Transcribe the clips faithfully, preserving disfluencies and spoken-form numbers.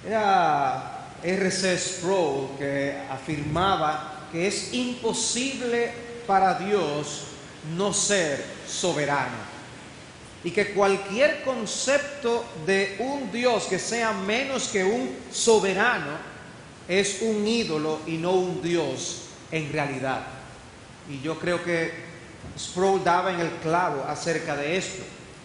Era R C Sproul que afirmaba que es imposible para Dios no ser soberano y que cualquier concepto de un Dios que sea menos que un soberano es un ídolo y no un Dios en realidad. Y yo creo que Sproul daba en el clavo acerca de esto.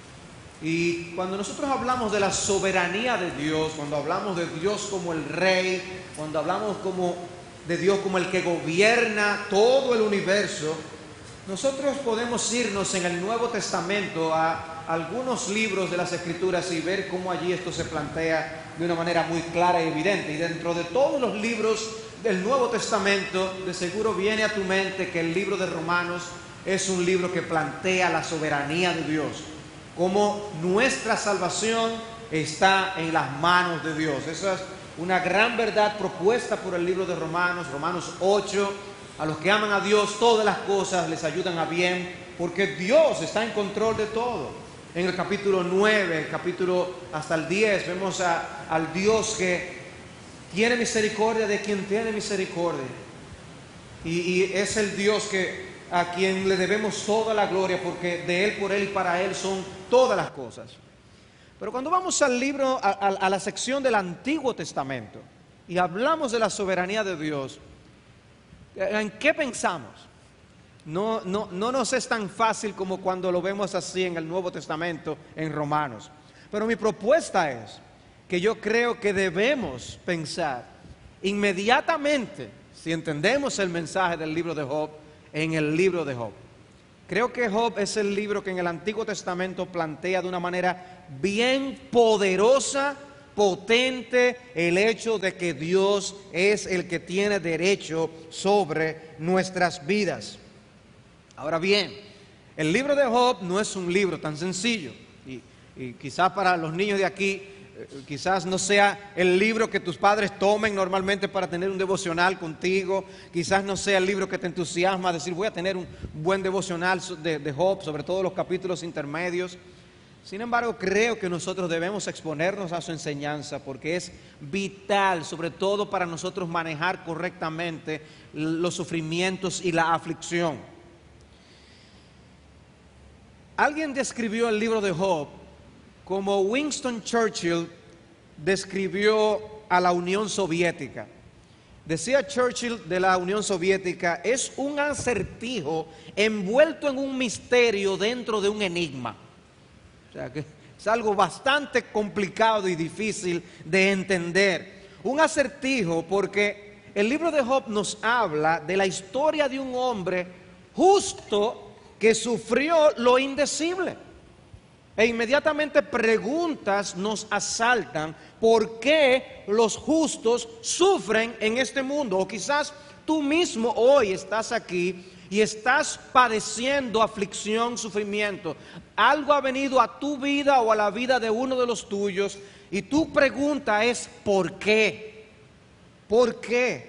Y cuando nosotros hablamos de la soberanía de Dios, cuando hablamos de Dios como el Rey, cuando hablamos como de Dios como el que gobierna todo el universo, nosotros podemos irnos en el Nuevo Testamento a algunos libros de las Escrituras y ver cómo allí esto se plantea de una manera muy clara y evidente. Y dentro de todos los libros del Nuevo Testamento, de seguro viene a tu mente que el libro de Romanos es un libro que plantea la soberanía de Dios, cómo nuestra salvación está en las manos de Dios. Esa es una gran verdad propuesta por el libro de Romanos, Romanos ocho. A los que aman a Dios, todas las cosas les ayudan a bien, porque Dios está en control de todo. En el capítulo nueve, el capítulo hasta el diez, vemos a, al Dios que tiene misericordia de quien tiene misericordia. Y, y es el Dios que, a quien le debemos toda la gloria, porque de Él, por Él y para Él son todas las cosas. Pero cuando vamos al libro, a, a, a la sección del Antiguo Testamento, y hablamos de la soberanía de Dios, ¿en qué pensamos? No, no, no nos es tan fácil como cuando lo vemos así en el Nuevo Testamento, en Romanos. Pero mi propuesta es que yo creo que debemos pensar inmediatamente, si entendemos el mensaje del libro de Job, en el libro de Job. Creo que Job es el libro que en el Antiguo Testamento plantea de una manera bien poderosa, potente, el hecho de que Dios es el que tiene derecho sobre nuestras vidas. Ahora bien, el libro de Job no es un libro tan sencillo y, y quizás para los niños de aquí eh, quizás no sea el libro que tus padres tomen normalmente para tener un devocional contigo, quizás no sea el libro que te entusiasma a decir voy a tener un buen devocional de, de Job, sobre todo los capítulos intermedios. Sin embargo, creo que nosotros debemos exponernos a su enseñanza porque es vital, sobre todo para nosotros manejar correctamente los sufrimientos y la aflicción. Alguien describió el libro de Job como Winston Churchill describió a la Unión Soviética. Decía Churchill de la Unión Soviética, es un acertijo envuelto en un misterio dentro de un enigma. O sea que es algo bastante complicado y difícil de entender. Un acertijo porque el libro de Job nos habla de la historia de un hombre justo que sufrió lo indecible. E inmediatamente preguntas nos asaltan: ¿por qué los justos sufren en este mundo? O quizás tú mismo hoy estás aquí y estás padeciendo aflicción, sufrimiento. Algo ha venido a tu vida o a la vida de uno de los tuyos y tu pregunta es ¿por qué? ¿Por qué?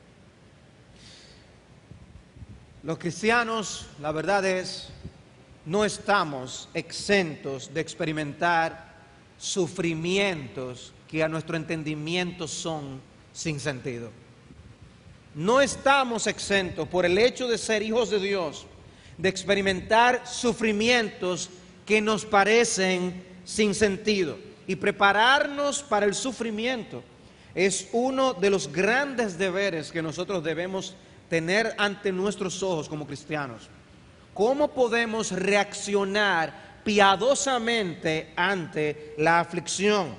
Los cristianos, la verdad es, no estamos exentos de experimentar sufrimientos que a nuestro entendimiento son sin sentido. No estamos exentos, por el hecho de ser hijos de Dios, de experimentar sufrimientos que nos parecen sin sentido. Y prepararnos para el sufrimiento es uno de los grandes deberes que nosotros debemos tener ante nuestros ojos como cristianos. ¿Cómo podemos reaccionar piadosamente ante la aflicción?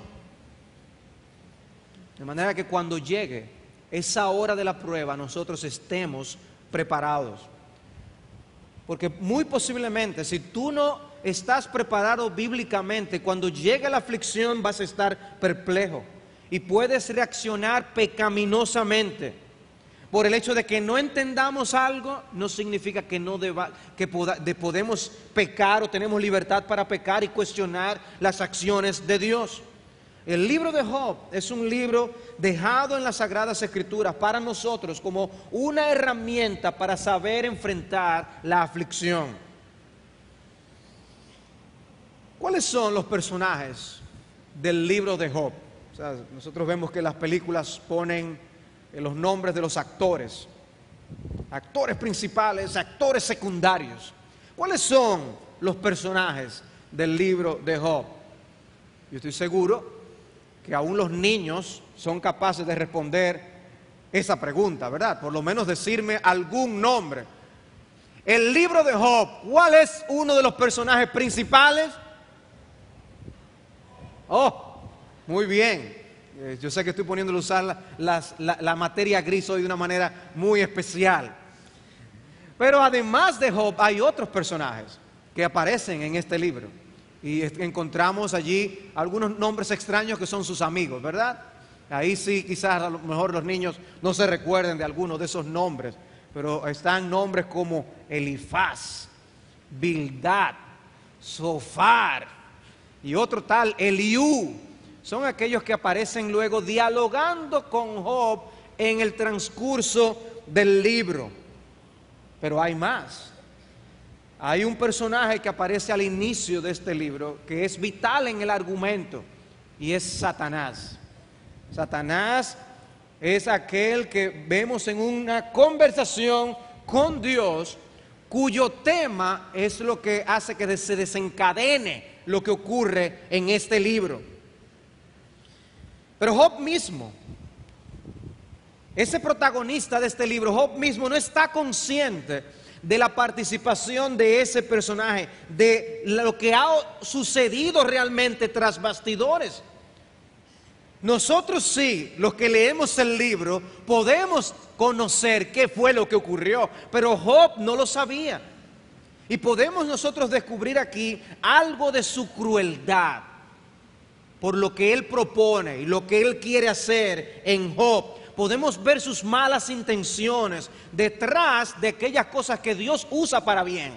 De manera que cuando llegue esa hora de la prueba nosotros estemos preparados. Porque muy posiblemente si tú no estás preparado bíblicamente, cuando llegue la aflicción vas a estar perplejo y puedes reaccionar pecaminosamente. Por el hecho de que no entendamos algo, no significa que no deba, que poda, de podemos pecar o tenemos libertad para pecar y cuestionar las acciones de Dios. El libro de Job es un libro dejado en las Sagradas Escrituras para nosotros como una herramienta para saber enfrentar la aflicción. ¿Cuáles son los personajes del libro de Job? sea, nosotros vemos que las películas ponen los nombres de los actores, actores principales, actores secundarios. ¿Cuáles son los personajes del libro de Job? Yo estoy seguro que aún los niños son capaces de responder esa pregunta, ¿verdad? Por lo menos decirme algún nombre. El libro de Job, ¿cuál es uno de los personajes principales? Oh, muy bien. Eh, yo sé que estoy poniéndole a usar la, las- la- la materia gris hoy de una manera muy especial. Pero además de Job hay otros personajes que aparecen en este libro. Y es- encontramos allí algunos nombres extraños que son sus amigos, ¿verdad? Ahí sí, quizás a lo mejor los niños no se recuerden de algunos de esos nombres, pero están nombres como Elifaz, Bildad, Sofar y otro tal Eliú. Son aquellos que aparecen luego dialogando con Job en el transcurso del libro. Pero hay más. Hay un personaje que aparece al inicio de este libro que es vital en el argumento y es Satanás. Satanás es aquel que vemos en una conversación con Dios cuyo tema es lo que hace que se desencadene lo que ocurre en este libro. Pero Job mismo, ese protagonista de este libro, Job mismo no está consciente de la participación de ese personaje, de lo que ha sucedido realmente tras bastidores. Nosotros sí, los que leemos el libro, podemos conocer qué fue lo que ocurrió, pero Job no lo sabía. Y podemos nosotros descubrir aquí algo de su crueldad por lo que él propone y lo que él quiere hacer en Job. Podemos ver sus malas intenciones detrás de aquellas cosas que Dios usa para bien.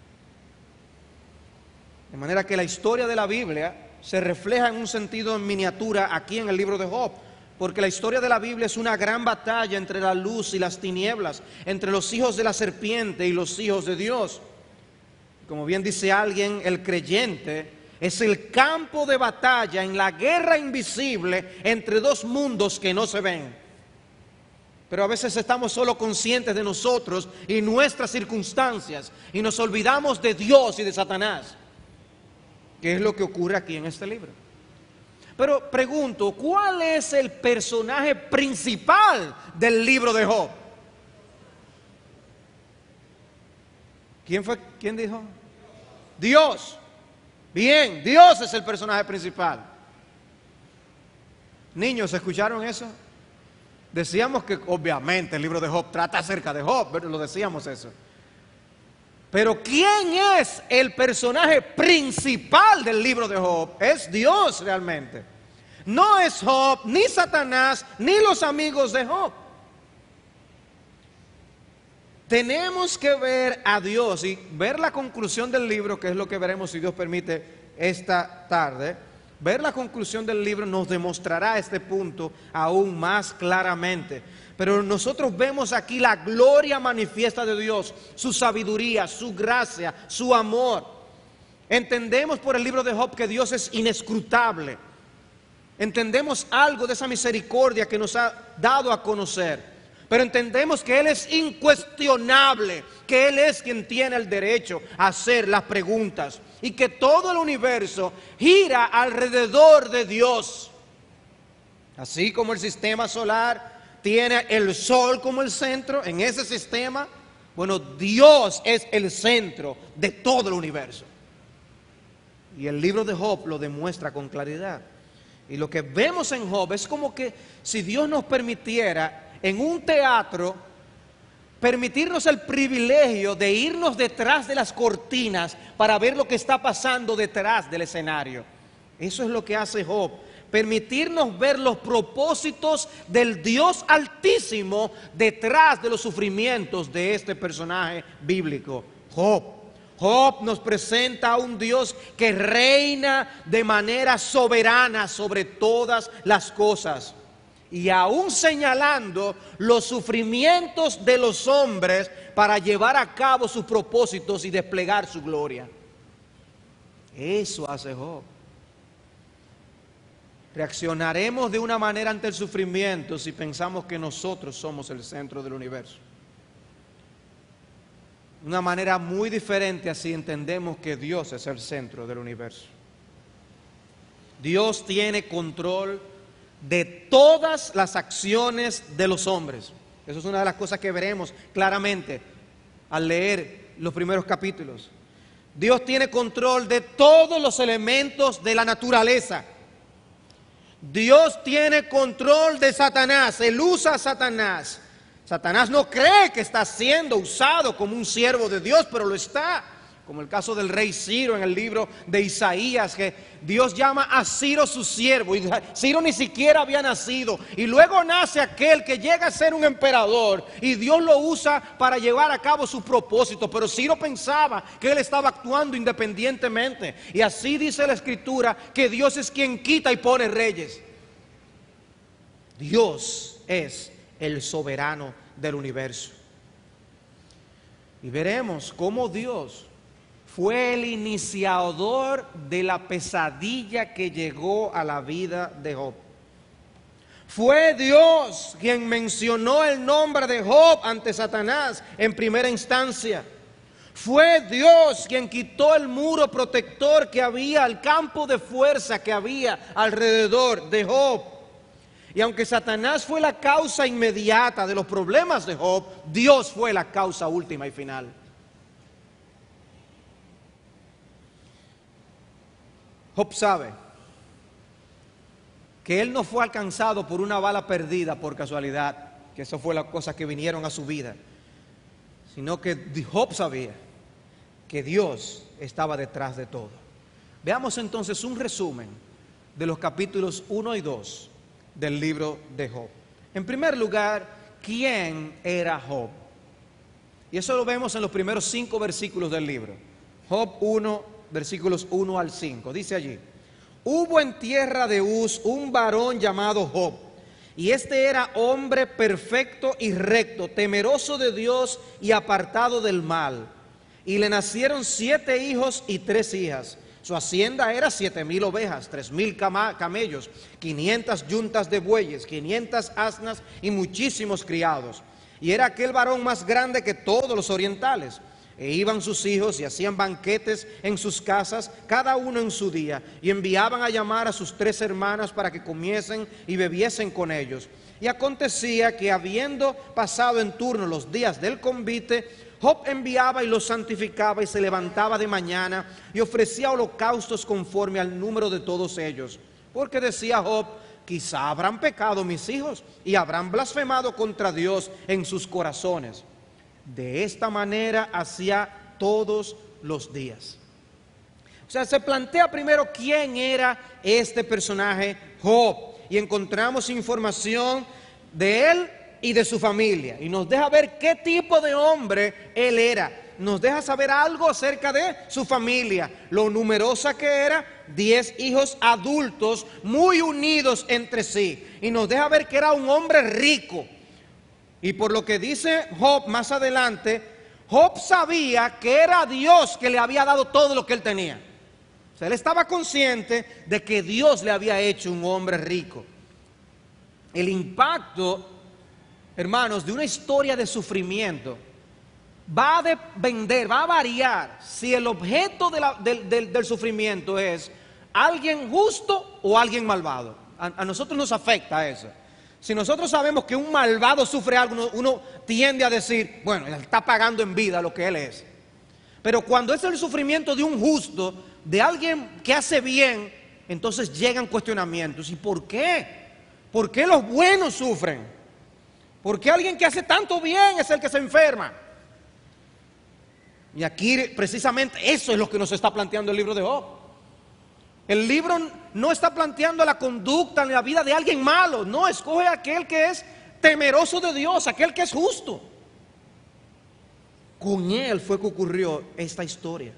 De manera que la historia de la Biblia se refleja en un sentido en miniatura aquí en el libro de Job, porque la historia de la Biblia es una gran batalla entre la luz y las tinieblas, entre los hijos de la serpiente y los hijos de Dios. Como bien dice alguien, el creyente es el campo de batalla en la guerra invisible entre dos mundos que no se ven. Pero a veces estamos solo conscientes de nosotros y nuestras circunstancias y nos olvidamos de Dios y de Satanás, que es lo que ocurre aquí en este libro. Pero pregunto, ¿cuál es el personaje principal del libro de Job? ¿Quién fue? ¿Quién dijo? Dios. Bien, Dios es el personaje principal. Niños, ¿escucharon eso? Decíamos que obviamente el libro de Job trata acerca de Job, pero lo decíamos eso. Pero ¿quién es el personaje principal del libro de Job? Es Dios realmente. No es Job, ni Satanás, ni los amigos de Job. Tenemos que ver a Dios y ver la conclusión del libro, que es lo que veremos si Dios permite esta tarde. Ver la conclusión del libro nos demostrará este punto aún más claramente. Pero nosotros vemos aquí la gloria manifiesta de Dios, su sabiduría, su gracia, su amor. Entendemos por el libro de Job que Dios es inescrutable. Entendemos algo de esa misericordia que nos ha dado a conocer. Pero entendemos que Él es incuestionable, que Él es quien tiene el derecho a hacer las preguntas y que todo el universo gira alrededor de Dios. Así como el sistema solar tiene el sol como el centro, en ese sistema, bueno, Dios es el centro de todo el universo. Y el libro de Job lo demuestra con claridad. Y lo que vemos en Job es como que si Dios nos permitiera en un teatro, permitirnos el privilegio de irnos detrás de las cortinas para ver lo que está pasando detrás del escenario. Eso es lo que hace Job, permitirnos ver los propósitos del Dios Altísimo detrás de los sufrimientos de este personaje bíblico, Job. Job nos presenta a un Dios que reina de manera soberana sobre todas las cosas. Y aún señalando los sufrimientos de los hombres para llevar a cabo sus propósitos y desplegar su gloria. Eso hace Job. Reaccionaremos de una manera ante el sufrimiento si pensamos que nosotros somos el centro del universo. Una manera muy diferente así entendemos que Dios es el centro del universo. Dios tiene control de todas las acciones de los hombres. Eso es una de las cosas que veremos claramente al leer los primeros capítulos. Dios tiene control de todos los elementos de la naturaleza. Dios tiene control de Satanás. Él usa a Satanás. Satanás no cree que está siendo usado como un siervo de Dios, pero lo está. Como el caso del rey Ciro en el libro de Isaías, que Dios llama a Ciro su siervo, y Ciro ni siquiera había nacido, y luego nace aquel que llega a ser un emperador, y Dios lo usa para llevar a cabo su propósito. Pero Ciro pensaba que él estaba actuando independientemente, y así dice la Escritura, que Dios es quien quita y pone reyes. Dios es el soberano del universo. Y veremos cómo Dios fue el iniciador de la pesadilla que llegó a la vida de Job. Fue Dios quien mencionó el nombre de Job ante Satanás en primera instancia. Fue Dios quien quitó el muro protector que había, el campo de fuerza que había alrededor de Job. Y aunque Satanás fue la causa inmediata de los problemas de Job, Dios fue la causa última y final. Job sabe que él no fue alcanzado por una bala perdida por casualidad, que eso fue las cosas que vinieron a su vida, sino que Job sabía que Dios estaba detrás de todo. Veamos entonces un resumen de los capítulos uno y dos del libro de Job. En primer lugar, ¿quién era Job? Y eso lo vemos en los primeros cinco versículos del libro. Job uno, versículos uno al cinco. Dice allí: hubo en tierra de Uz un varón llamado Job, y este era hombre perfecto y recto, temeroso de Dios y apartado del mal. Y le nacieron siete hijos y tres hijas. Su hacienda era siete mil ovejas, tres mil camellos, quinientas yuntas de bueyes, quinientas asnas y muchísimos criados. Y era aquel varón más grande que todos los orientales. E iban sus hijos y hacían banquetes en sus casas, cada uno en su día, y enviaban a llamar a sus tres hermanas para que comiesen y bebiesen con ellos. Y acontecía que, habiendo pasado en turno los días del convite, Job enviaba y los santificaba, y se levantaba de mañana y ofrecía holocaustos conforme al número de todos ellos. Porque decía Job: quizá habrán pecado mis hijos y habrán blasfemado contra Dios en sus corazones. De esta manera hacía todos los días. O sea, se plantea primero quién era este personaje Job, y encontramos información de él y de su familia, y nos deja ver qué tipo de hombre él era. Nos deja saber algo acerca de su familia, lo numerosa que era, diez hijos adultos muy unidos entre sí, y nos deja ver que era un hombre rico. Y por lo que dice Job más adelante, Job sabía que era Dios que le había dado todo lo que él tenía. O sea, él estaba consciente de que Dios le había hecho un hombre rico. El impacto, hermanos, de una historia de sufrimiento va a depender, va a variar si el objeto de la, del, del, del sufrimiento es alguien justo o alguien malvado. A, a nosotros nos afecta eso. Si nosotros sabemos que un malvado sufre algo, uno, uno tiende a decir, bueno, él está pagando en vida lo que él es. Pero cuando es el sufrimiento de un justo, de alguien que hace bien, entonces llegan cuestionamientos. ¿Y por qué? ¿Por qué los buenos sufren? ¿Por qué alguien que hace tanto bien es el que se enferma? Y aquí precisamente eso es lo que nos está planteando el libro de Job. El libro no está planteando la conducta ni la vida de alguien malo. No, escoge a aquel que es temeroso de Dios, aquel que es justo. Con él fue que ocurrió esta historia.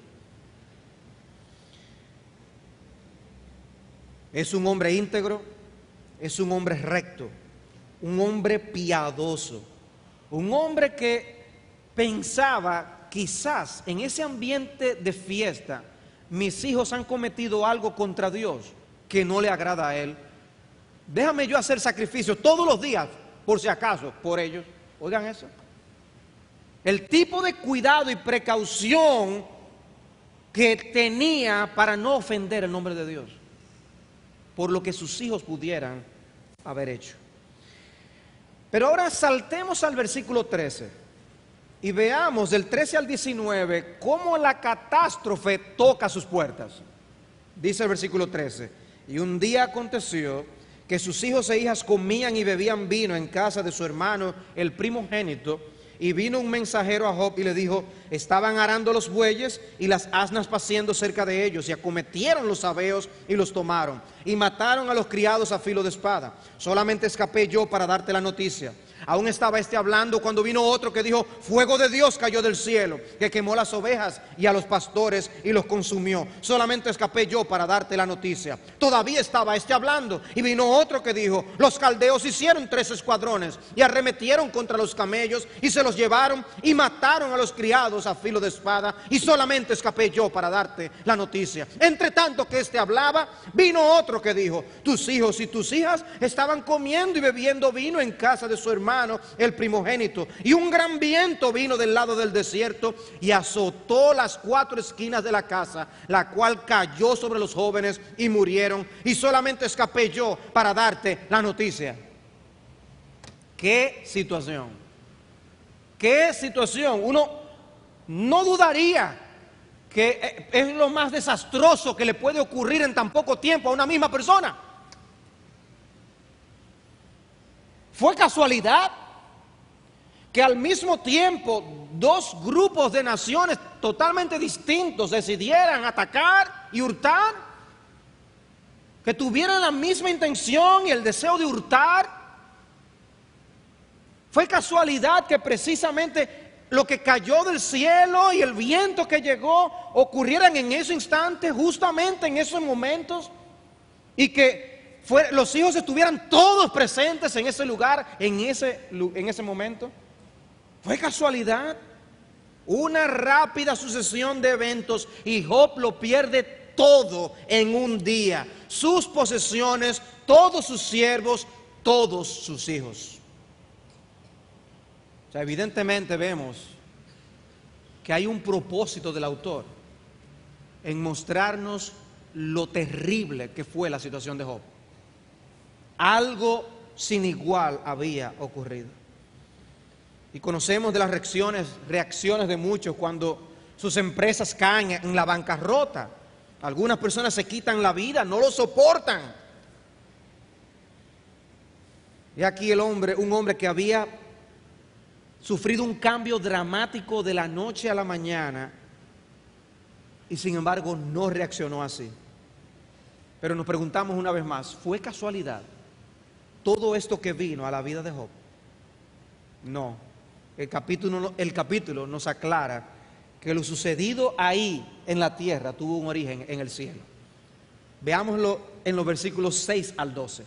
Es un hombre íntegro, es un hombre recto, un hombre piadoso, un hombre que pensaba quizás en ese ambiente de fiesta, mis hijos han cometido algo contra Dios que no le agrada a él. déjame yo hacer sacrificios todos los días, por si acaso, por ellos. Oigan eso. El tipo de cuidado y precaución que tenía para no ofender el nombre de Dios, por lo que sus hijos pudieran haber hecho. Pero ahora saltemos al versículo trece y veamos del trece al diecinueve cómo la catástrofe toca sus puertas. Dice el versículo trece: y un día aconteció que sus hijos e hijas comían y bebían vino en casa de su hermano el primogénito, y vino un mensajero a Job y le dijo: estaban arando los bueyes y las asnas paciendo cerca de ellos, y acometieron los sabeos y los tomaron, y mataron a los criados a filo de espada. Solamente escapé yo para darte la noticia. Aún estaba este hablando cuando vino otro que dijo: fuego de Dios cayó del cielo, que quemó las ovejas y a los pastores y los consumió. Solamente escapé yo para darte la noticia. Todavía estaba este hablando y vino otro que dijo: los caldeos hicieron tres escuadrones y arremetieron contra los camellos y se los llevaron y mataron a los criados a filo de espada, y solamente escapé yo para darte la noticia. Entre tanto que este hablaba, vino otro que dijo: tus hijos y tus hijas estaban comiendo y bebiendo vino en casa de su hermano el primogénito, y un gran viento vino del lado del desierto y azotó las cuatro esquinas de la casa, la cual cayó sobre los jóvenes y murieron, y solamente escapé yo para darte la noticia. ¿Qué situación? ¿Qué situación? Uno no dudaría que es lo más desastroso que le puede ocurrir en tan poco tiempo a una misma persona. ¿Fue casualidad que al mismo tiempo dos grupos de naciones totalmente distintos decidieran atacar y hurtar? ¿Que tuvieran la misma intención y el deseo de hurtar? ¿Fue casualidad que precisamente lo que cayó del cielo y el viento que llegó ocurrieran en ese instante, justamente en esos momentos, y que Fue, los hijos estuvieran todos presentes en ese lugar, en ese, en ese momento? ¿Fue casualidad? Una rápida sucesión de eventos y Job lo pierde todo en un día: sus posesiones, todos sus siervos, todos sus hijos. O sea, evidentemente vemos que hay un propósito del autor en mostrarnos lo terrible que fue la situación de Job. Algo sin igual había ocurrido. Y conocemos de las reacciones, reacciones de muchos cuando sus empresas caen en la bancarrota. Algunas personas se quitan la vida, no lo soportan. Y aquí el hombre, un hombre que había sufrido un cambio dramático de la noche a la mañana, y sin embargo no reaccionó así. Pero nos preguntamos una vez más: ¿fue casualidad todo esto que vino a la vida de Job? No. El capítulo, el capítulo nos aclara que lo sucedido ahí en la tierra tuvo un origen en el cielo. Veámoslo en los versículos seis al doce.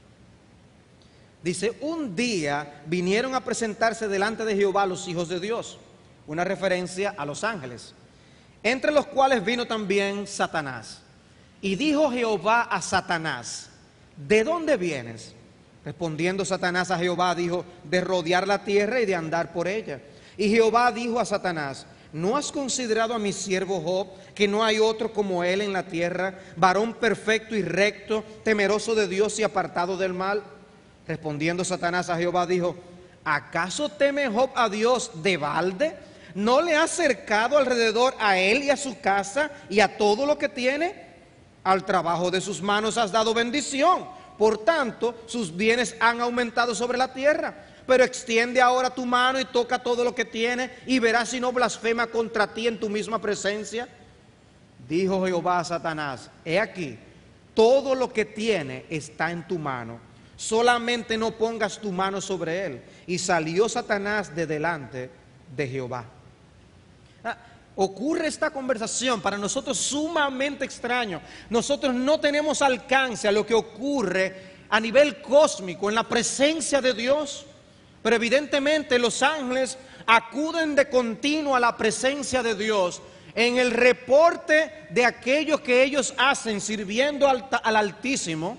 Dice: un día vinieron a presentarse delante de Jehová los hijos de Dios, una referencia a los ángeles, entre los cuales vino también Satanás. Y dijo Jehová a Satanás: ¿de dónde vienes? Respondiendo Satanás a Jehová, dijo: de rodear la tierra y de andar por ella. Y Jehová dijo a Satanás: ¿no has considerado a mi siervo Job, que no hay otro como él en la tierra, varón perfecto y recto, temeroso de Dios y apartado del mal? Respondiendo Satanás a Jehová, dijo: ¿acaso teme Job a Dios de balde? ¿No le has cercado alrededor a él y a su casa y a todo lo que tiene? Al trabajo de sus manos has dado bendición, por tanto sus bienes han aumentado sobre la tierra. Pero extiende ahora tu mano y toca todo lo que tiene, y verás si no blasfema contra ti en tu misma presencia. Dijo Jehová a Satanás: he aquí, todo lo que tiene está en tu mano, solamente no pongas tu mano sobre él. Y salió Satanás de delante de Jehová. Ah, ocurre esta conversación para nosotros sumamente extraño. Nosotros no tenemos alcance a lo que ocurre a nivel cósmico en la presencia de Dios, pero evidentemente los ángeles acuden de continuo a la presencia de Dios en el reporte de aquello que ellos hacen sirviendo al, al Altísimo,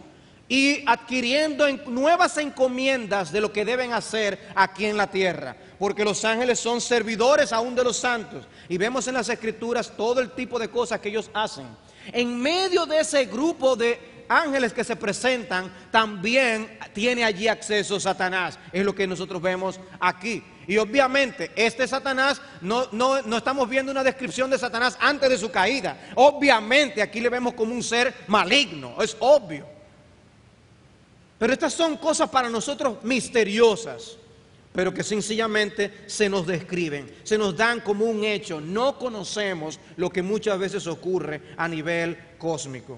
y adquiriendo en- nuevas encomiendas de lo que deben hacer aquí en la tierra, porque los ángeles son servidores aún de los santos, y vemos en las escrituras todo el tipo de cosas que ellos hacen. En medio de ese grupo de ángeles que se presentan, también tiene allí acceso Satanás, es lo que nosotros vemos aquí. Y obviamente este Satanás, no, no, no estamos viendo una descripción de Satanás antes de su caída. Obviamente aquí le vemos como un ser maligno, es obvio. Pero estas son cosas para nosotros misteriosas, pero que sencillamente se nos describen, se nos dan como un hecho. No conocemos lo que muchas veces ocurre a nivel cósmico.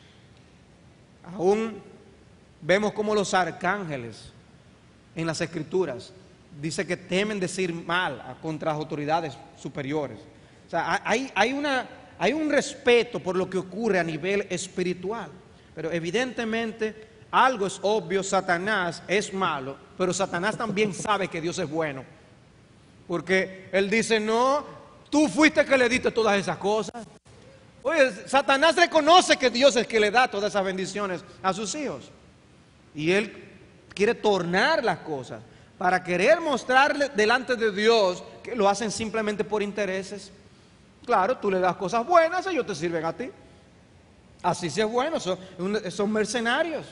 Aún vemos como los arcángeles en las escrituras dice que temen decir mal contra las autoridades superiores. O sea, hay, hay, una, hay un respeto por lo que ocurre a nivel espiritual, pero evidentemente algo es obvio: Satanás es malo, pero Satanás también sabe que Dios es bueno, porque él dice: no, tú fuiste que le diste todas esas cosas. Oye, Satanás reconoce que Dios es el que le da todas esas bendiciones a sus hijos, y él quiere tornar las cosas para querer mostrarle delante de Dios que lo hacen simplemente por intereses. Claro, tú le das cosas buenas, ellos te sirven a ti. Así sí es bueno, son, son mercenarios.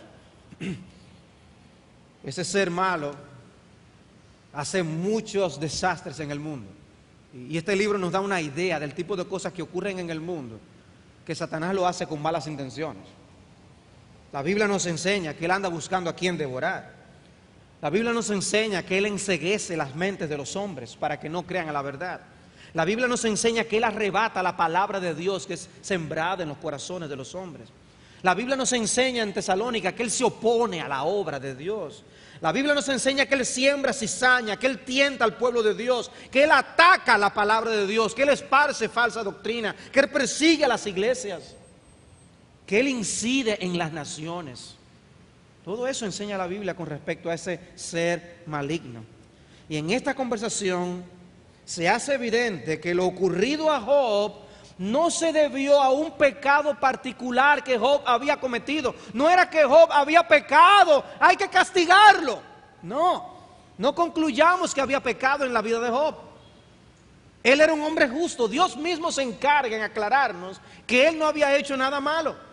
Ese ser malo hace muchos desastres en el mundo. Y este libro nos da una idea del tipo de cosas que ocurren en el mundo, que Satanás lo hace con malas intenciones. La Biblia nos enseña que él anda buscando a quien devorar. La Biblia nos enseña que él enceguece las mentes de los hombres para que no crean a la verdad. La Biblia nos enseña que él arrebata la palabra de Dios que es sembrada en los corazones de los hombres. La Biblia nos enseña en Tesalónica que él se opone a la obra de Dios. La Biblia nos enseña que él siembra cizaña, que él tienta al pueblo de Dios, que él ataca la palabra de Dios, que él esparce falsa doctrina, que él persigue a las iglesias, que él incide en las naciones. Todo eso enseña la Biblia con respecto a ese ser maligno. Y en esta conversación se hace evidente que lo ocurrido a Job no se debió a un pecado particular que Job había cometido. No era que Job había pecado, hay que castigarlo. No, no concluyamos que había pecado en la vida de Job. Él era un hombre justo. Dios mismo se encarga en aclararnos que él no había hecho nada malo.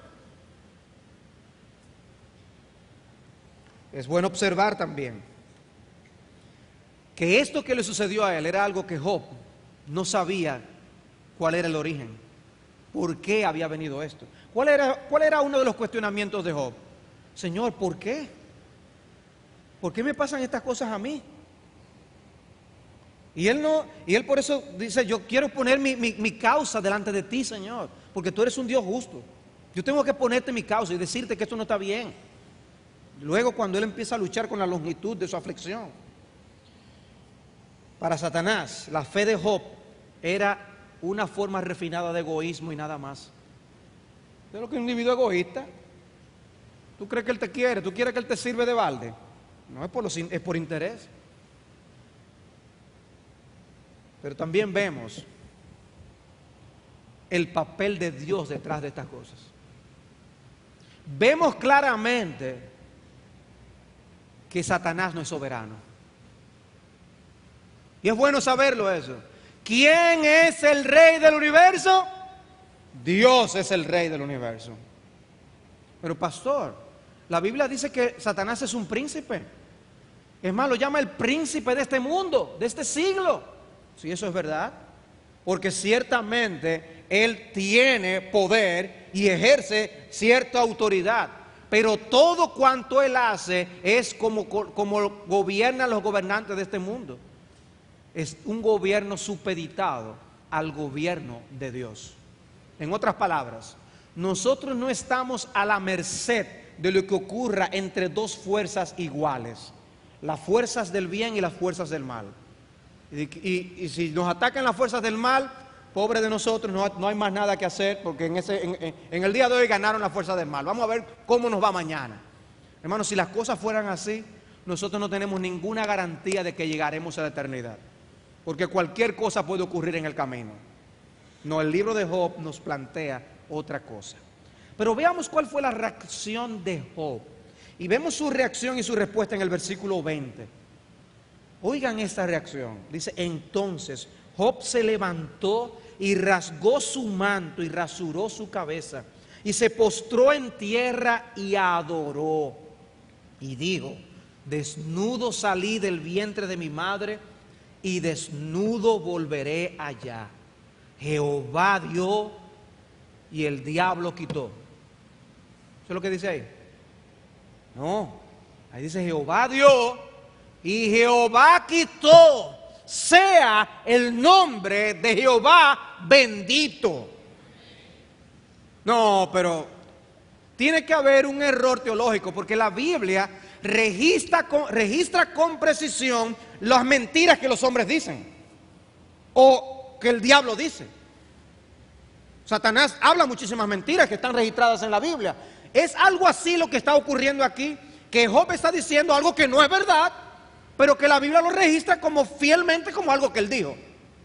Es bueno observar también que esto que le sucedió a él era algo que Job no sabía cuál era el origen, por qué había venido esto. ¿Cuál era, cuál era uno de los cuestionamientos de Job? Señor, ¿por qué? ¿Por qué me pasan estas cosas a mí? Y él no, y él por eso dice: yo quiero poner mi, mi, mi causa delante de ti, Señor, porque tú eres un Dios justo. Yo tengo que ponerte mi causa y decirte que esto no está bien. Luego, cuando él empieza a luchar con la longitud de su aflicción, para Satanás, la fe de Job era una forma refinada de egoísmo y nada más. ¿Es lo que es un individuo egoísta? ¿Tú crees que él te quiere? ¿Tú quieres que él te sirve de balde? No, es por, los, es por interés. Pero también vemos el papel de Dios detrás de estas cosas. Vemos claramente que Satanás no es soberano. Y es bueno saberlo eso. ¿Quién es el rey del universo? Dios es el rey del universo. Pero pastor, la Biblia dice que Satanás es un príncipe. Es más, lo llama el príncipe de este mundo, de este siglo. Sí, eso es verdad. Porque ciertamente él tiene poder y ejerce cierta autoridad. Pero todo cuanto él hace es como, como gobiernan los gobernantes de este mundo. Es un gobierno supeditado al gobierno de Dios. En otras palabras, nosotros no estamos a la merced de lo que ocurra entre dos fuerzas iguales: las fuerzas del bien y las fuerzas del mal. Y, y, y si nos atacan las fuerzas del mal, pobre de nosotros, no, no hay más nada que hacer, porque en, ese, en, en el día de hoy ganaron las fuerzas del mal. Vamos a ver cómo nos va mañana. Hermanos, si las cosas fueran así, nosotros no tenemos ninguna garantía de que llegaremos a la eternidad, porque cualquier cosa puede ocurrir en el camino. No, el libro de Job nos plantea otra cosa. Pero veamos cuál fue la reacción de Job. Y vemos su reacción y su respuesta en el versículo veinte. Oigan esta reacción. Dice, entonces Job se levantó y rasgó su manto y rasuró su cabeza y se postró en tierra y adoró. Y dijo, desnudo salí del vientre de mi madre y desnudo volveré allá. Jehová dio y el diablo quitó. ¿Eso es lo que dice ahí? No, ahí dice Jehová dio y Jehová quitó. Sea el nombre de Jehová bendito. No, pero tiene que haber un error teológico, porque la Biblia registra con, registra con precisión las mentiras que los hombres dicen o que el diablo dice. Satanás habla muchísimas mentiras que están registradas en la Biblia. Es algo así lo que está ocurriendo aquí, que Job está diciendo algo que no es verdad, pero que la Biblia lo registra como fielmente como algo que él dijo.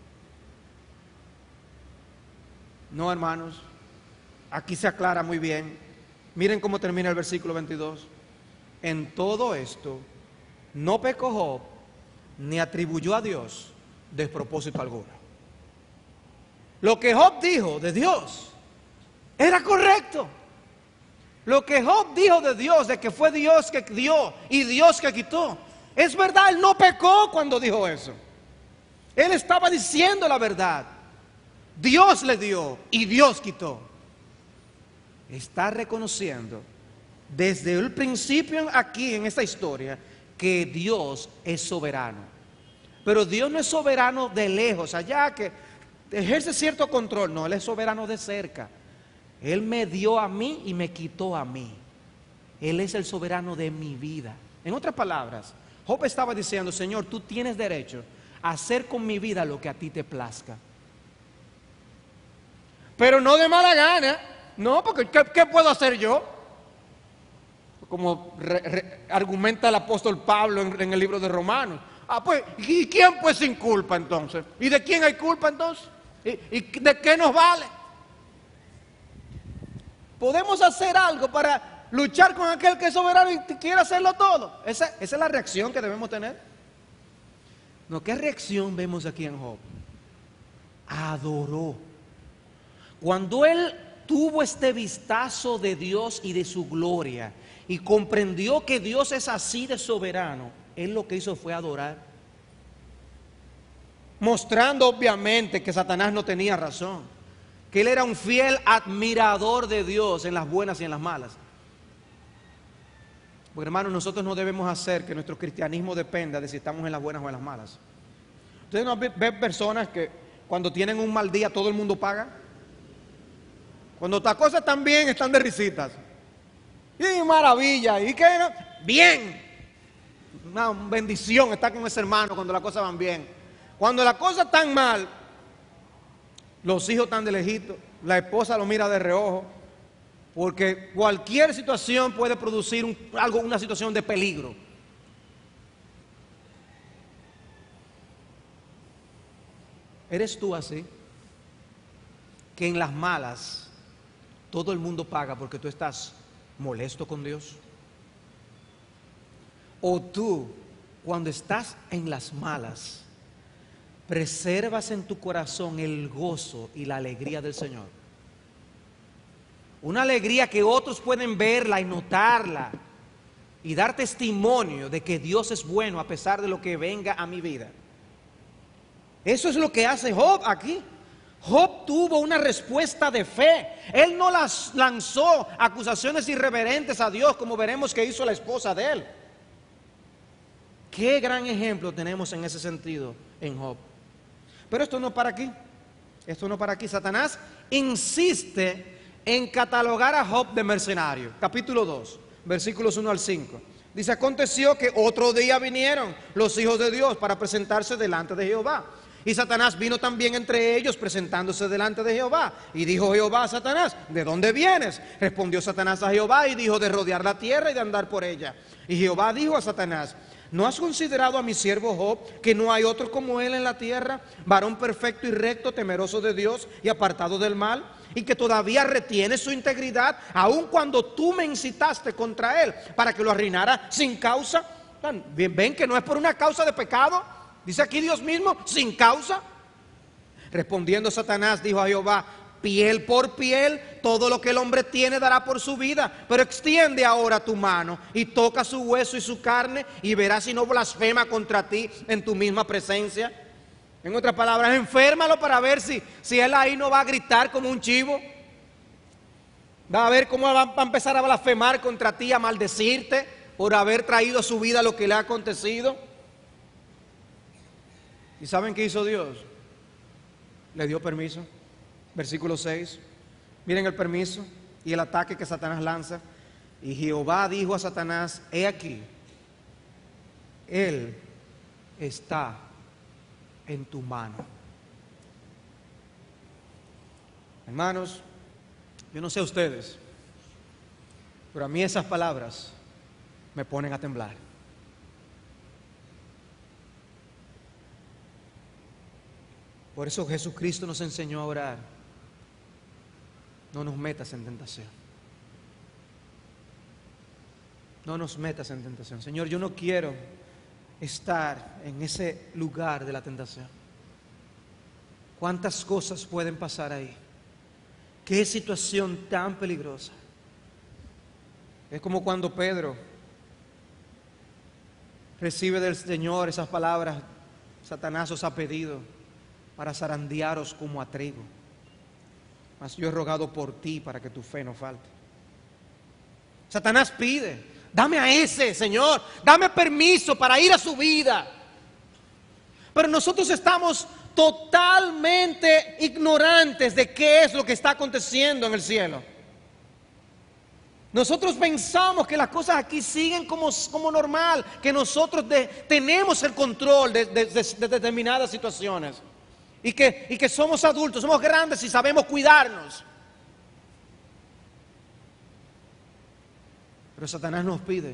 No, hermanos, aquí se aclara muy bien. Miren cómo termina el versículo veintidós. En todo esto no pecó Job ni atribuyó a Dios despropósito alguno. Lo que Job dijo de Dios era correcto. Lo que Job dijo de Dios, de que fue Dios que dio y Dios que quitó, es verdad. Él no pecó cuando dijo eso. Él estaba diciendo la verdad. Dios le dio y Dios quitó. Está reconociendo desde el principio aquí en esta historia que Dios es soberano. Pero Dios no es soberano de lejos, allá que ejerce cierto control. No, Él es soberano de cerca. Él me dio a mí y me quitó a mí. Él es el soberano de mi vida. En otras palabras, Job estaba diciendo, Señor, tú tienes derecho a hacer con mi vida lo que a ti te plazca. Pero no de mala gana. No, porque ¿qué, qué puedo hacer yo? Como re, re, argumenta el apóstol Pablo en, en el libro de Romanos. Ah, pues, ¿y quién pues sin culpa entonces? ¿Y de quién hay culpa entonces? ¿Y, y de qué nos vale? ¿Podemos hacer algo para luchar con aquel que es soberano y quiere hacerlo todo? Esa, esa es la reacción que debemos tener. No, ¿qué reacción vemos aquí en Job? Adoró. Cuando él tuvo este vistazo de Dios y de su gloria y comprendió que Dios es así de soberano, él lo que hizo fue adorar, mostrando obviamente que Satanás no tenía razón, que él era un fiel admirador de Dios en las buenas y en las malas. Porque hermanos, nosotros no debemos hacer que nuestro cristianismo dependa de si estamos en las buenas o en las malas. Ustedes no ven personas que cuando tienen un mal día todo el mundo paga. Cuando las cosas están bien, están de risitas. Y maravilla, y que bien. Una bendición estar con ese hermano cuando las cosas van bien. Cuando las cosas están mal, los hijos están de lejito, la esposa lo mira de reojo, porque cualquier situación puede producir un, algo, una situación de peligro. ¿Eres tú así? Que en las malas todo el mundo paga porque tú estás molesto con Dios. O tú, cuando estás en las malas, preservas en tu corazón el gozo y la alegría del Señor. Una alegría que otros pueden verla y notarla y dar testimonio de que Dios es bueno a pesar de lo que venga a mi vida. Eso es lo que hace Job aquí. Job tuvo una respuesta de fe. Él no las lanzó acusaciones irreverentes a Dios como veremos que hizo la esposa de él. Qué gran ejemplo tenemos en ese sentido en Job. Pero esto no para aquí. Esto no para aquí. Satanás insiste en catalogar a Job de mercenario. Capítulo dos, versículos uno al cinco. Dice, aconteció que otro día vinieron los hijos de Dios para presentarse delante de Jehová. Y Satanás vino también entre ellos presentándose delante de Jehová. Y dijo Jehová a Satanás, ¿de dónde vienes? Respondió Satanás a Jehová y dijo, de rodear la tierra y de andar por ella. Y Jehová dijo a Satanás, ¿No has considerado a mi siervo Job, que no hay otro como él en la tierra, varón perfecto y recto, temeroso de Dios y apartado del mal, y que todavía retiene su integridad, aun cuando tú me incitaste contra él para que lo arruinara sin causa? ¿Ven que no es por una causa de pecado? Dice aquí Dios mismo, sin causa. Respondiendo Satanás, dijo a Jehová: piel por piel, todo lo que el hombre tiene dará por su vida. Pero extiende ahora tu mano y toca su hueso y su carne, y verás si no blasfema contra ti en tu misma presencia. En otras palabras, enférmalo para ver si, si él ahí no va a gritar como un chivo. Va a ver cómo va a empezar a blasfemar contra ti, a maldecirte por haber traído a su vida lo que le ha acontecido. ¿Y saben qué hizo Dios? Le dio permiso. Versículo seis. Miren el permiso y el ataque que Satanás lanza. Y Jehová dijo a Satanás: he aquí, él está en tu mano. Hermanos, yo no sé ustedes, pero a mí esas palabras me ponen a temblar. Por eso Jesucristo nos enseñó a orar: no nos metas en tentación. No nos metas en tentación. Señor, yo no quiero estar en ese lugar de la tentación. ¿Cuántas cosas pueden pasar ahí? Qué situación tan peligrosa. Es como cuando Pedro recibe del Señor esas palabras: Satanás os ha pedido para zarandearos como a trigo, mas yo he rogado por ti para que tu fe no falte. Satanás pide: dame a ese, Señor, dame permiso para ir a su vida. Pero nosotros estamos totalmente ignorantes de qué es lo que está aconteciendo en el cielo. Nosotros pensamos que las cosas aquí siguen como, como normal, que nosotros de, tenemos el control de, de, de, de determinadas situaciones. Y que, y que somos adultos, somos grandes y sabemos cuidarnos. Pero Satanás nos pide: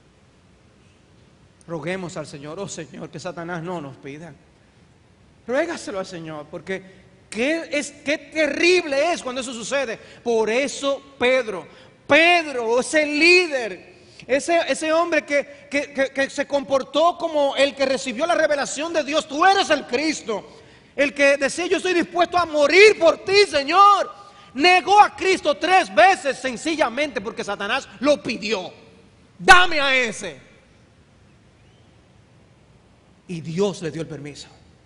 roguemos al Señor. Oh Señor, que Satanás no nos pida. Ruégaselo al Señor, porque qué, es, qué terrible es cuando eso sucede. Por eso Pedro, Pedro, ese líder, ese, ese hombre que, que, que, que se comportó como el que recibió la revelación de Dios: tú eres el Cristo. El que decía: yo estoy dispuesto a morir por ti, Señor. Negó a Cristo tres veces, sencillamente porque Satanás lo pidió: dame a ese. Y Dios le dio el permiso.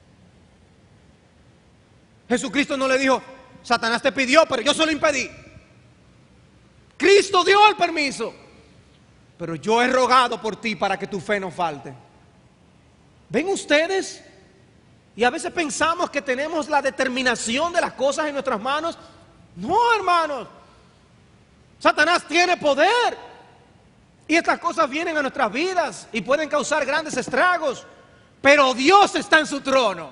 Jesucristo no le dijo: Satanás te pidió, pero yo se lo impedí. Cristo dio el permiso: pero yo he rogado por ti para que tu fe no falte. ¿Ven ustedes? Y a veces pensamos que tenemos la determinación de las cosas en nuestras manos. No, hermanos. Satanás tiene poder. Y estas cosas vienen a nuestras vidas y pueden causar grandes estragos. Pero Dios está en su trono.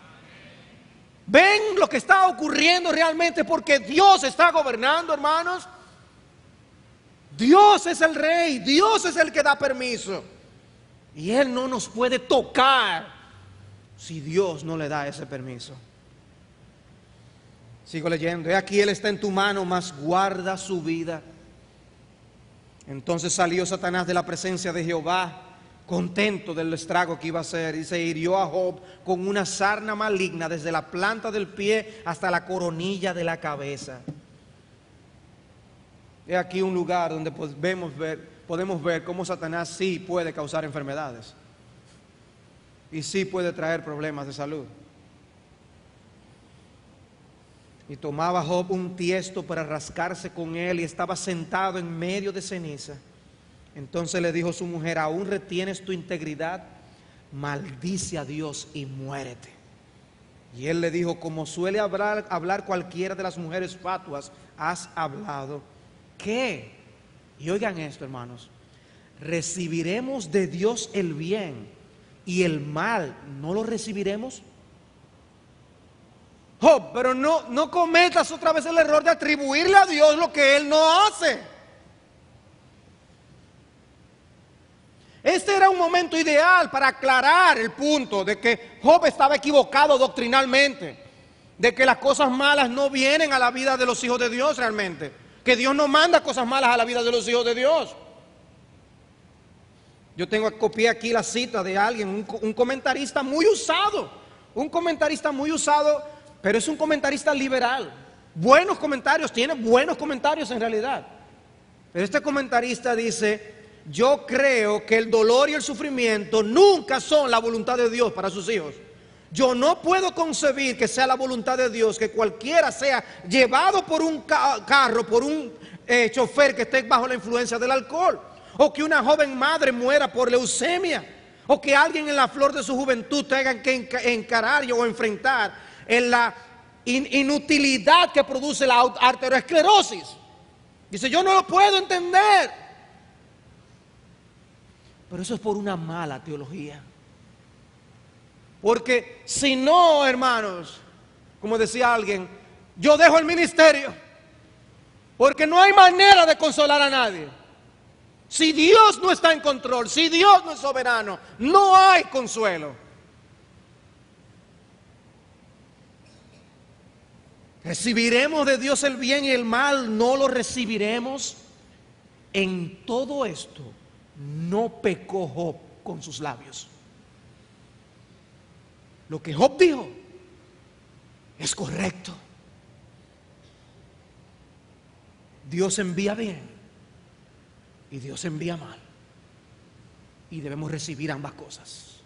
¿Ven lo que está ocurriendo realmente? Porque Dios está gobernando, hermanos. Dios es el rey. Dios es el que da permiso. Y Él no nos puede tocar si Dios no le da ese permiso. Sigo leyendo. He aquí, él está en tu mano, mas guarda su vida. Entonces salió Satanás de la presencia de Jehová, contento del estrago que iba a hacer, y se hirió a Job con una sarna maligna desde la planta del pie hasta la coronilla de la cabeza. He aquí un lugar donde podemos ver, podemos ver cómo Satanás sí puede causar enfermedades. Y sí puede traer problemas de salud. Y tomaba Job un tiesto para rascarse con él, y estaba sentado en medio de ceniza. Entonces le dijo su mujer: ¿aún retienes tu integridad? Maldice a Dios y muérete. Y él le dijo: como suele hablar, hablar cualquiera de las mujeres fatuas, has hablado. ¿Qué? Y oigan esto, hermanos: ¿recibiremos de Dios el bien y el mal no lo recibiremos? Job, pero no, no cometas otra vez el error de atribuirle a Dios lo que Él no hace. Este era un momento ideal para aclarar el punto de que Job estaba equivocado doctrinalmente, de que las cosas malas no vienen a la vida de los hijos de Dios realmente, que Dios no manda cosas malas a la vida de los hijos de Dios. Yo tengo, copié aquí la cita de alguien, un, un comentarista muy usado, un comentarista muy usado, pero es un comentarista liberal. Buenos comentarios, tiene buenos comentarios en realidad. Pero este comentarista dice: yo creo que el dolor y el sufrimiento nunca son la voluntad de Dios para sus hijos. Yo no puedo concebir que sea la voluntad de Dios que cualquiera sea llevado por un ca carro, por un eh, chofer que esté bajo la influencia del alcohol, o que una joven madre muera por leucemia, o que alguien en la flor de su juventud tenga que encarar o enfrentar en la in inutilidad que produce la arteriosclerosis. Dice: yo no lo puedo entender. Pero eso es por una mala teología. Porque si no, hermanos, como decía alguien, yo dejo el ministerio, porque no hay manera de consolar a nadie. Si Dios no está en control, si Dios no es soberano, no hay consuelo. ¿Recibiremos de Dios el bien y el mal? No lo recibiremos. En todo esto no pecó Job con sus labios. Lo que Job dijo es correcto. Dios envía bien y Dios envía mal, y debemos recibir ambas cosas.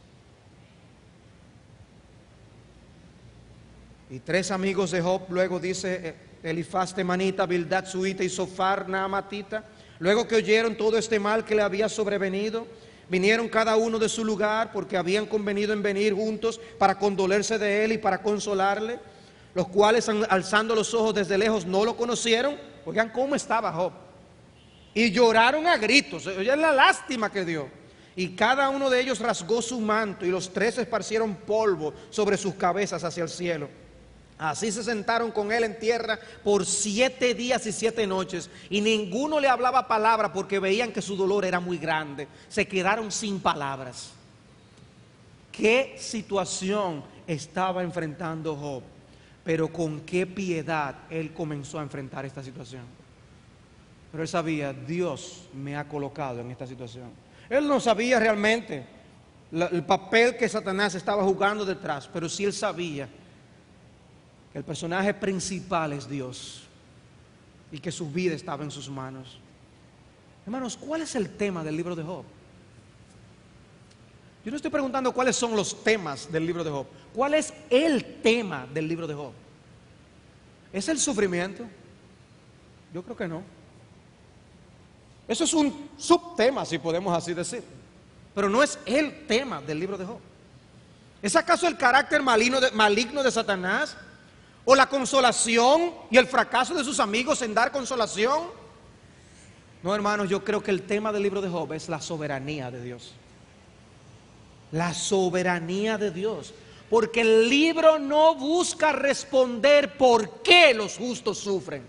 Y tres amigos de Job, luego dice Elifaz temanita, Bildad suita y Sofar naamatita, luego que oyeron todo este mal que le había sobrevenido, vinieron cada uno de su lugar, porque habían convenido en venir juntos para condolerse de él y para consolarle, los cuales, alzando los ojos desde lejos, no lo conocieron. Oigan cómo estaba Job, y lloraron a gritos. Oigan la lástima que dio. Y cada uno de ellos rasgó su manto, y los tres esparcieron polvo sobre sus cabezas hacia el cielo. Así se sentaron con él en tierra por siete días y siete noches, y ninguno le hablaba palabra, porque veían que su dolor era muy grande. Se quedaron sin palabras. ¿Qué situación estaba enfrentando Job? Pero con qué piedad él comenzó a enfrentar esta situación. Pero él sabía: Dios me ha colocado en esta situación. Él no sabía realmente la, el papel que Satanás estaba jugando detrás, pero sí él sabía que el personaje principal es Dios y que su vida estaba en sus manos. Hermanos, ¿cuál es el tema del libro de Job? Yo no estoy preguntando cuáles son los temas del libro de Job. ¿Cuál es el tema del libro de Job? ¿Es el sufrimiento? Yo creo que no. Eso es un subtema, si podemos así decir, pero no es el tema del libro de Job. ¿Es acaso el carácter maligno de, maligno de Satanás? ¿O la consolación y el fracaso de sus amigos en dar consolación? No, hermanos, yo creo que el tema del libro de Job es la soberanía de Dios. La soberanía de Dios. Porque el libro no busca responder por qué los justos sufren,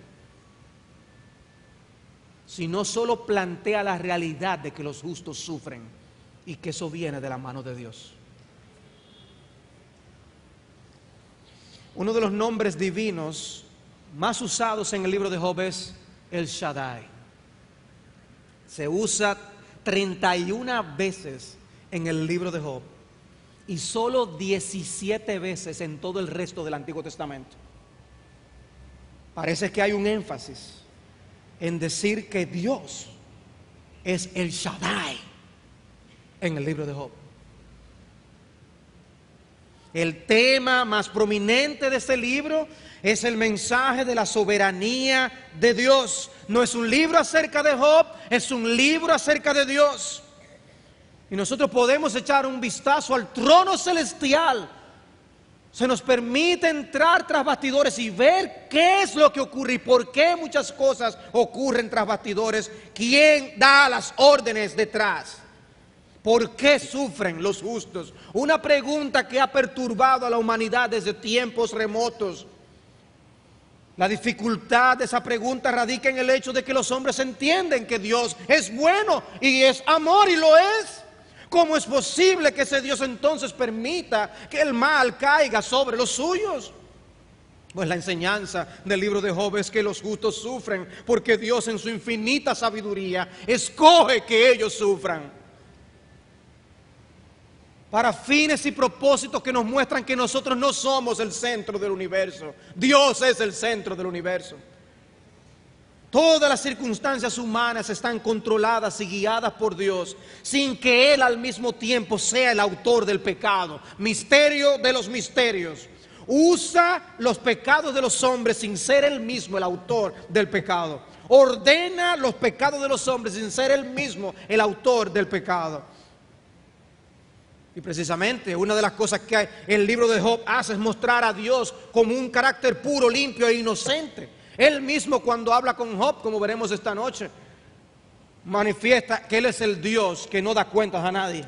sino solo plantea la realidad de que los justos sufren y que eso viene de la mano de Dios. Uno de los nombres divinos más usados en el libro de Job es El Shaddai. Se usa treinta y una veces en el libro de Job y solo diecisiete veces en todo el resto del Antiguo Testamento. Parece que hay un énfasis en decir que Dios es El Shaddai en el libro de Job. El tema más prominente de este libro es el mensaje de la soberanía de Dios. No es un libro acerca de Job, es un libro acerca de Dios. Y nosotros podemos echar un vistazo al trono celestial. Se nos permite entrar tras bastidores y ver qué es lo que ocurre y por qué muchas cosas ocurren tras bastidores. ¿Quién da las órdenes detrás? ¿Por qué sufren los justos? Una pregunta que ha perturbado a la humanidad desde tiempos remotos. La dificultad de esa pregunta radica en el hecho de que los hombres entienden que Dios es bueno y es amor, y lo es. ¿Cómo es posible que ese Dios entonces permita que el mal caiga sobre los suyos? Pues la enseñanza del libro de Job es que los justos sufren porque Dios en su infinita sabiduría escoge que ellos sufran para fines y propósitos que nos muestran que nosotros no somos el centro del universo. Dios es el centro del universo. Todas las circunstancias humanas están controladas y guiadas por Dios, sin que Él al mismo tiempo sea el autor del pecado. Misterio de los misterios. Usa los pecados de los hombres sin ser Él mismo el autor del pecado. Ordena los pecados de los hombres sin ser Él mismo el autor del pecado. Y precisamente una de las cosas que el libro de Job hace es mostrar a Dios como un carácter puro, limpio e inocente. Él mismo, cuando habla con Job, como veremos esta noche, manifiesta que Él es el Dios que no da cuentas a nadie.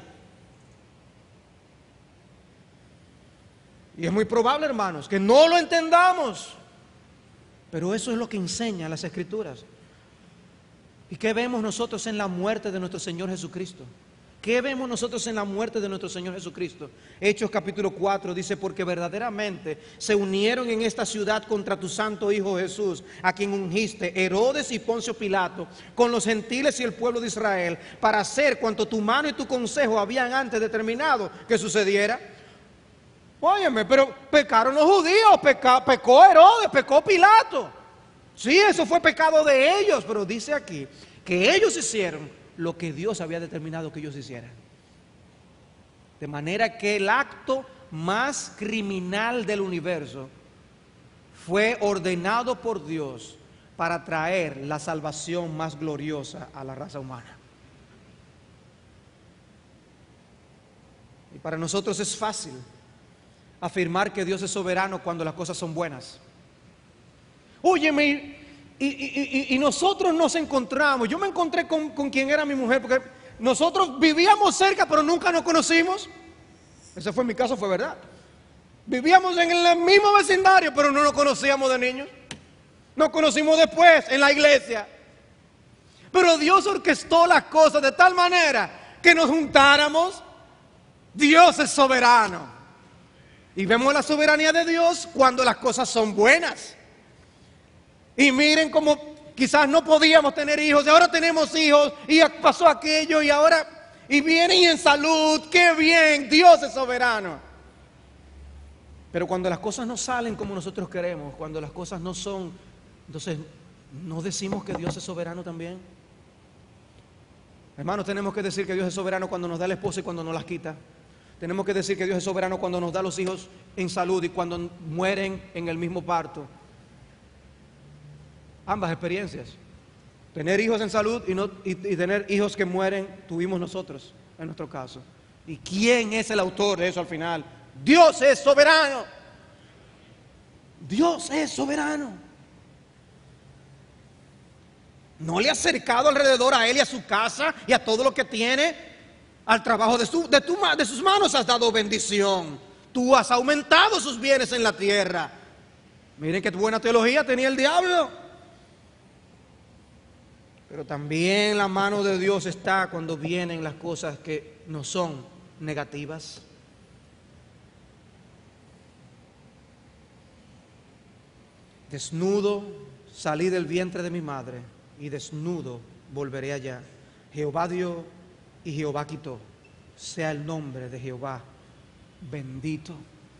Y es muy probable, hermanos, que no lo entendamos, pero eso es lo que enseñan las Escrituras. ¿Y qué vemos nosotros en la muerte de nuestro Señor Jesucristo? ¿Qué vemos nosotros en la muerte de nuestro Señor Jesucristo? Hechos capítulo cuatro dice: porque verdaderamente se unieron en esta ciudad contra tu santo Hijo Jesús, a quien ungiste, Herodes y Poncio Pilato, con los gentiles y el pueblo de Israel, para hacer cuanto tu mano y tu consejo habían antes determinado que sucediera. Óyeme, pero pecaron los judíos, peca, pecó Herodes, pecó Pilato. Sí, eso fue pecado de ellos, pero dice aquí que ellos hicieron lo que Dios había determinado que ellos hicieran. De manera que el acto más criminal del universo fue ordenado por Dios para traer la salvación más gloriosa a la raza humana. Y para nosotros es fácil afirmar que Dios es soberano cuando las cosas son buenas. Óyeme, Y, y, y, y nosotros nos encontramos, yo me encontré con, con quien era mi mujer, porque nosotros vivíamos cerca pero nunca nos conocimos. Ese fue mi caso, fue verdad. Vivíamos en el mismo vecindario pero no nos conocíamos de niños. Nos conocimos después en la iglesia. Pero Dios orquestó las cosas de tal manera que nos juntáramos. Dios es soberano. Y vemos la soberanía de Dios cuando las cosas son buenas. Y miren cómo quizás no podíamos tener hijos y ahora tenemos hijos y pasó aquello y ahora y vienen en salud, qué bien, Dios es soberano. Pero cuando las cosas no salen como nosotros queremos, cuando las cosas no son, entonces ¿no decimos que Dios es soberano también? Hermanos, tenemos que decir que Dios es soberano cuando nos da la esposa y cuando nos las quita. Tenemos que decir que Dios es soberano cuando nos da los hijos en salud y cuando mueren en el mismo parto. Ambas experiencias. Tener hijos en salud y, no, y, y tener hijos que mueren, tuvimos nosotros en nuestro caso. ¿Y quién es el autor de eso al final? Dios es soberano. Dios es soberano. ¿No le has acercado alrededor a Él y a su casa y a todo lo que tiene? Al trabajo de, su, de, tu, de sus manos has dado bendición. Tú has aumentado sus bienes en la tierra. Miren qué buena teología tenía el diablo. Pero también la mano de Dios está cuando vienen las cosas que no son negativas. Desnudo salí del vientre de mi madre y desnudo volveré allá. Jehová dio y Jehová quitó. Sea el nombre de Jehová bendito.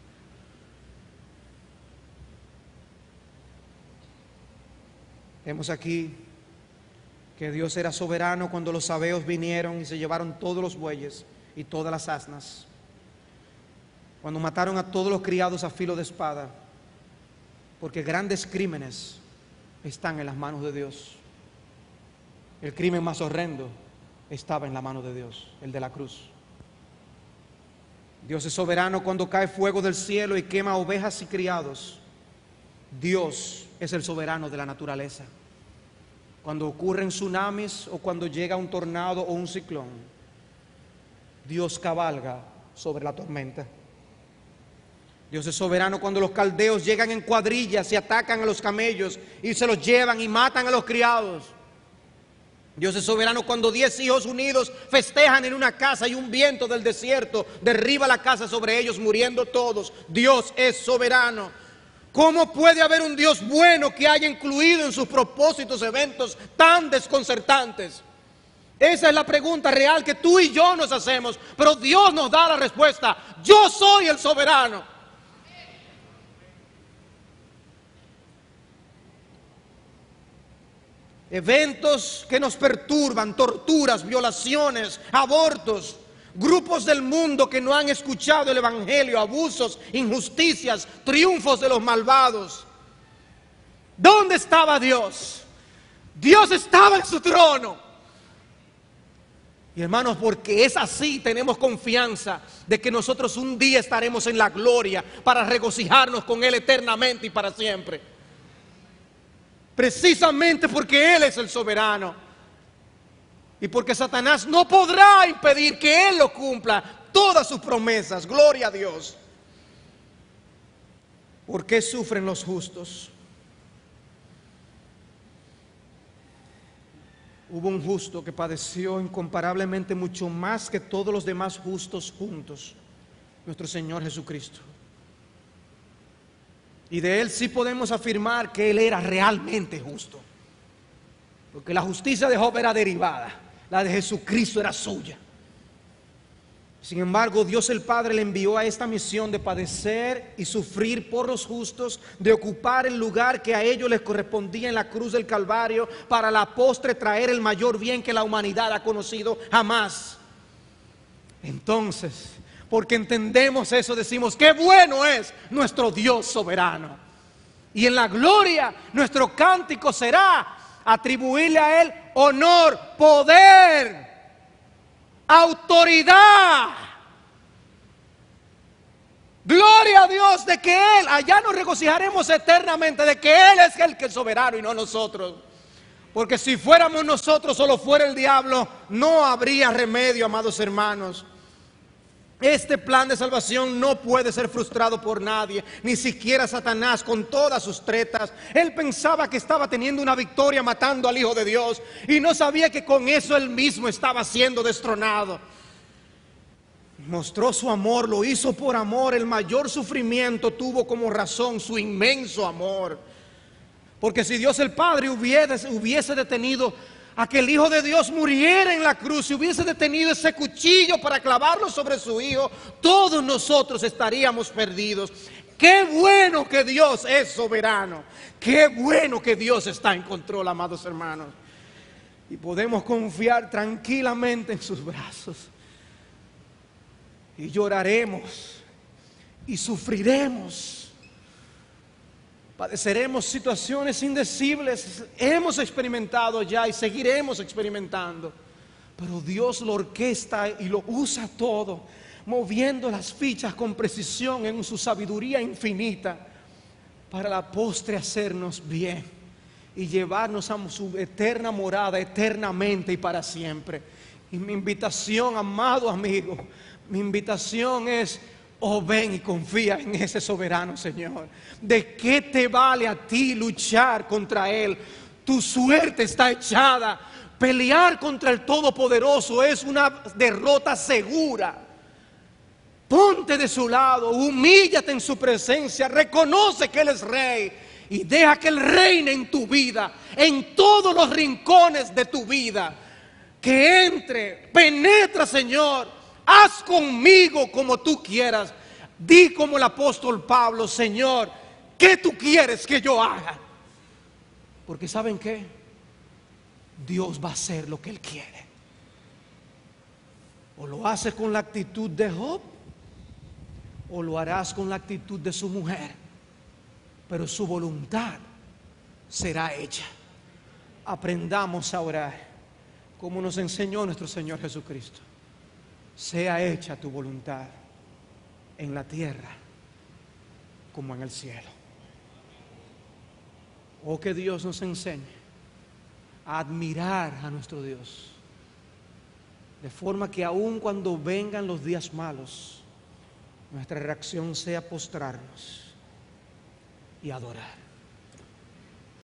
Vemos aquí que Dios era soberano cuando los sabeos vinieron y se llevaron todos los bueyes y todas las asnas, cuando mataron a todos los criados a filo de espada, porque grandes crímenes están en las manos de Dios. El crimen más horrendo estaba en la mano de Dios, el de la cruz. Dios es soberano cuando cae fuego del cielo y quema ovejas y criados. Dios es el soberano de la naturaleza. Cuando ocurren tsunamis o cuando llega un tornado o un ciclón, Dios cabalga sobre la tormenta. Dios es soberano cuando los caldeos llegan en cuadrillas y atacan a los camellos y se los llevan y matan a los criados. Dios es soberano cuando diez hijos unidos festejan en una casa y un viento del desierto derriba la casa sobre ellos, muriendo todos. Dios es soberano. ¿Cómo puede haber un Dios bueno que haya incluido en sus propósitos eventos tan desconcertantes? Esa es la pregunta real que tú y yo nos hacemos, pero Dios nos da la respuesta. Yo soy el soberano. Eventos que nos perturban, torturas, violaciones, abortos, grupos del mundo que no han escuchado el evangelio, abusos, injusticias, triunfos de los malvados. ¿Dónde estaba Dios? Dios estaba en su trono. Y hermanos, porque es así, tenemos confianza de que nosotros un día estaremos en la gloria para regocijarnos con Él eternamente y para siempre. Precisamente porque Él es el soberano y porque Satanás no podrá impedir que Él lo cumpla todas sus promesas. Gloria a Dios. ¿Por qué sufren los justos? Hubo un justo que padeció incomparablemente mucho más que todos los demás justos juntos, nuestro Señor Jesucristo. Y de Él sí podemos afirmar que Él era realmente justo, porque la justicia de Job era derivada, la de Jesucristo era suya. Sin embargo, Dios el Padre le envió a esta misión de padecer y sufrir por los justos, de ocupar el lugar que a ellos les correspondía en la cruz del Calvario, para la postre traer el mayor bien que la humanidad ha conocido jamás. Entonces, porque entendemos eso, decimos, qué bueno es nuestro Dios soberano. Y en la gloria nuestro cántico será atribuirle a Él honor, poder, autoridad. Gloria a Dios de que Él, allá nos regocijaremos eternamente de que Él es el que es soberano y no nosotros. Porque si fuéramos nosotros, solo fuera el diablo, no habría remedio, amados hermanos. Este plan de salvación no puede ser frustrado por nadie, ni siquiera Satanás con todas sus tretas. Él pensaba que estaba teniendo una victoria matando al Hijo de Dios y no sabía que con eso él mismo estaba siendo destronado. Mostró su amor, lo hizo por amor. El mayor sufrimiento tuvo como razón su inmenso amor. Porque si Dios el Padre hubiese, hubiese detenido a que el Hijo de Dios muriera en la cruz, si hubiese detenido ese cuchillo para clavarlo sobre su Hijo, todos nosotros estaríamos perdidos. Qué bueno que Dios es soberano. Qué bueno que Dios está en control, amados hermanos. Y podemos confiar tranquilamente en sus brazos. Y lloraremos y sufriremos. Padeceremos situaciones indecibles. Hemos experimentado ya y seguiremos experimentando. Pero Dios lo orquesta y lo usa todo, moviendo las fichas con precisión en su sabiduría infinita, para la postre hacernos bien y llevarnos a su eterna morada, eternamente y para siempre. Y mi invitación, amado amigo, mi invitación es: oh, ven y confía en ese soberano Señor. ¿De qué te vale a ti luchar contra Él? Tu suerte está echada. Pelear contra el Todopoderoso es una derrota segura. Ponte de su lado, humíllate en su presencia, reconoce que Él es Rey y deja que Él reine en tu vida, en todos los rincones de tu vida. Que entre, penetra, Señor. Haz conmigo como tú quieras. Di como el apóstol Pablo: Señor, ¿qué tú quieres que yo haga? Porque ¿saben qué? Dios va a hacer lo que Él quiere. O lo hace con la actitud de Job, o lo harás con la actitud de su mujer. Pero su voluntad será hecha. Aprendamos a orar como nos enseñó nuestro Señor Jesucristo. Sea hecha tu voluntad en la tierra como en el cielo. Oh, que Dios nos enseñe a admirar a nuestro Dios, de forma que aun cuando vengan los días malos, nuestra reacción sea postrarnos y adorar.